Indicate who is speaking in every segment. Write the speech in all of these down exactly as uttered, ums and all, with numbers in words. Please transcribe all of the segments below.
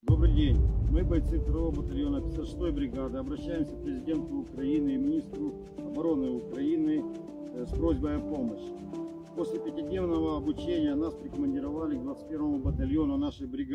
Speaker 1: Добрый день. Мы, бойцы второго батальона пятьдесят шестой бригады, обращаемся к президенту Украины и министру обороны Украины с просьбой о помощи. После пятидневного обучения нас прикомандировали к двадцать первому батальону нашей бригады.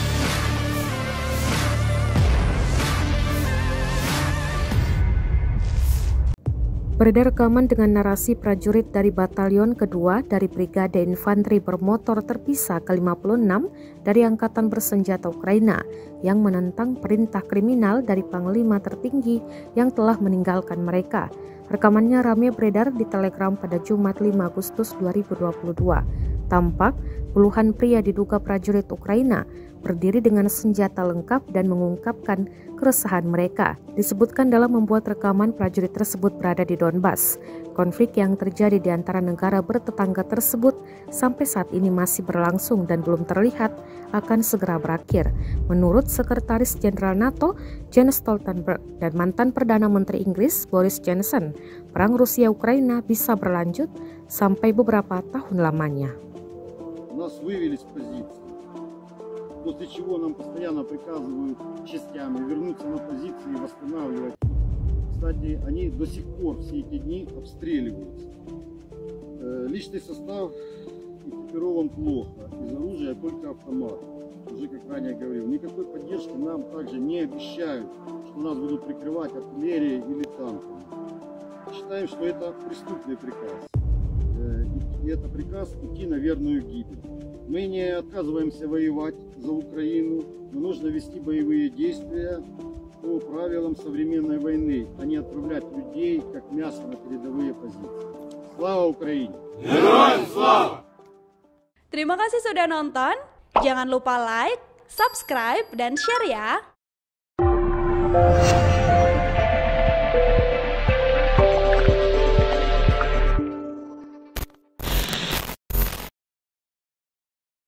Speaker 2: Beredar rekaman dengan narasi prajurit dari Batalion Kedua dari Brigade Infanteri Bermotor Terpisah ke lima puluh enam dari Angkatan Bersenjata Ukraina yang menentang perintah kriminal dari Panglima tertinggi yang telah meninggalkan mereka. Rekamannya ramai beredar di Telegram pada Jumat lima Agustus dua ribu dua puluh dua. Tampak puluhan pria diduga prajurit Ukraina berdiri dengan senjata lengkap dan mengungkapkan keresahan mereka. Disebutkan dalam membuat rekaman, prajurit tersebut berada di Donbas. Konflik yang terjadi di antara negara bertetangga tersebut sampai saat ini masih berlangsung dan belum terlihat akan segera berakhir. Menurut Sekretaris Jenderal NATO Jens Stoltenberg dan mantan Perdana Menteri Inggris Boris Johnson, perang Rusia-Ukraina bisa berlanjut sampai beberapa tahun lamanya.
Speaker 1: Нас вывели с позиции, после чего нам постоянно приказывают частями вернуться на позиции и восстанавливать. Кстати, они до сих пор все эти дни обстреливаются. Личный состав экипирован плохо, из оружия только автомат. Уже, как ранее говорил, никакой поддержки нам также не обещают, что нас будут прикрывать артиллерией или танками. Считаем, что это преступный приказ. И это приказ идти на верную гибель. Мы не отказываемся воевать за Украину, но нужно вести боевые действия по правилам современной войны, а не отправлять людей как мясо на передовые позиции. Слава Украине!
Speaker 3: Героям слава! Terima kasih sudah nonton. Jangan lupa like, subscribe, dan share ya.